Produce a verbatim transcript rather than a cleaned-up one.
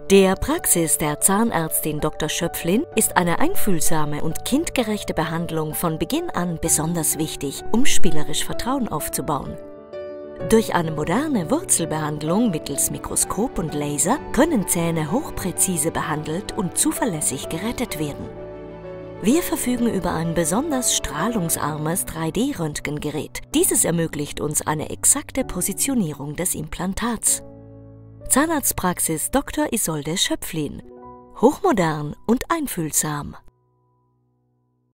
Der Praxis der Zahnärztin Doktor Schöpflin ist eine einfühlsame und kindgerechte Behandlung von Beginn an besonders wichtig, um spielerisch Vertrauen aufzubauen. Durch eine moderne Wurzelbehandlung mittels Mikroskop und Laser können Zähne hochpräzise behandelt und zuverlässig gerettet werden. Wir verfügen über ein besonders strahlungsarmes drei D Röntgengerät. Dieses ermöglicht uns eine exakte Positionierung des Implantats. Zahnarztpraxis Doktor Isolde Schöpflin. Hochmodern und einfühlsam.